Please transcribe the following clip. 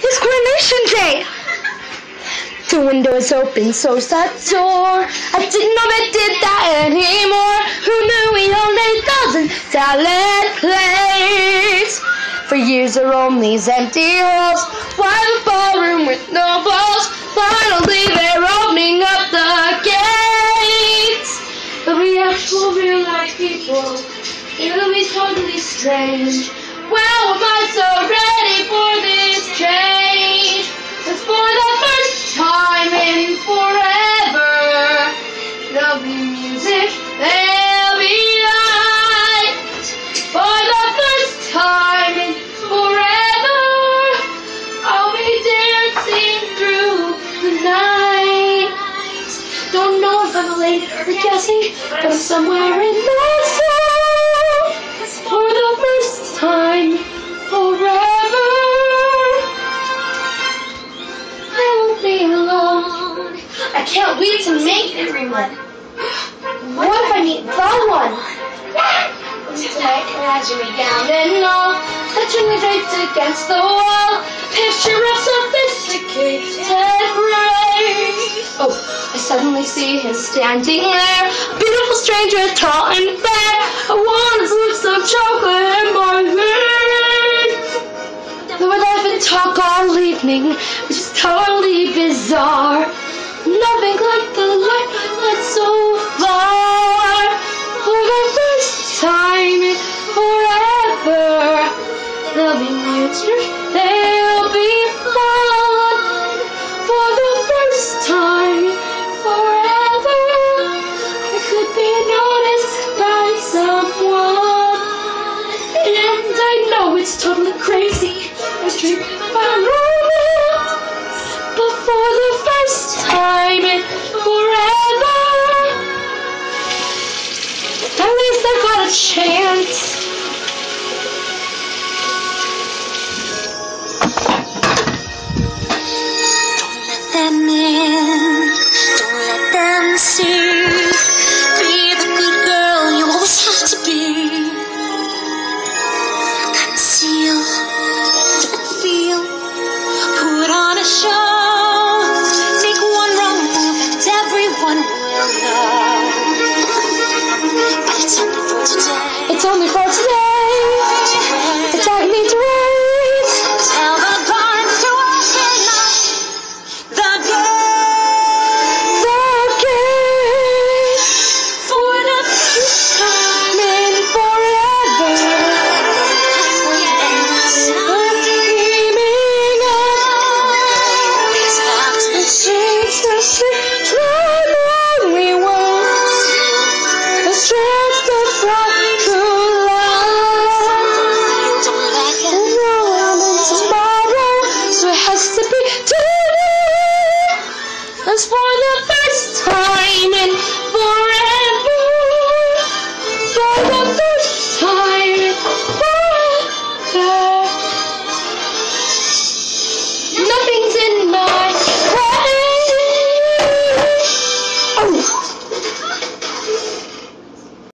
It's Coronation Day! The window is open, so's that door. I didn't know they did that anymore. Who knew we owned 8,000 salad plates? For years there were only these empty halls. Why the ballroom with no balls? Finally they're opening up the gates. But we actual real life people, it'll be totally strange. Well, am I so ready for this change? It's for the first time in forever. There'll be music, there'll be lights. For the first time in forever, I'll be dancing through the night. Don't know if I'm elated or guessing, but I'm somewhere in the song. For the first time forever, I won't be alone. I can't wait to meet everyone. What if I meet the one? Tonight, imagine me gown and all, touching the drapes against the wall. Picture of sophisticated grace. Oh, I suddenly see him standing there, a beautiful stranger, tall and fair. I want his lips of chocolate in my veins. We would laugh and talk all evening, which is totally bizarre. Nothing like the light that's so far. For the first time in forever, there'll be music, there'll be fun. For the first time forever, I could be noticed by someone. And I know it's totally crazy, I was dreaming about romance. But for the first time in forever, at least I got a chance. Don't let them in, don't let them see. Be the good girl you always have to be. Conceal, don't feel, put on a show. Make one wrong move and everyone will know. But it's only for today. It's only for today. It's all you need to wait. Tell the guards to open up the gate for the first time in forever. Dreaming of the chance to see how long we want. A chance to fly through life. And no one in tomorrow, so it has to be today. As for the first time.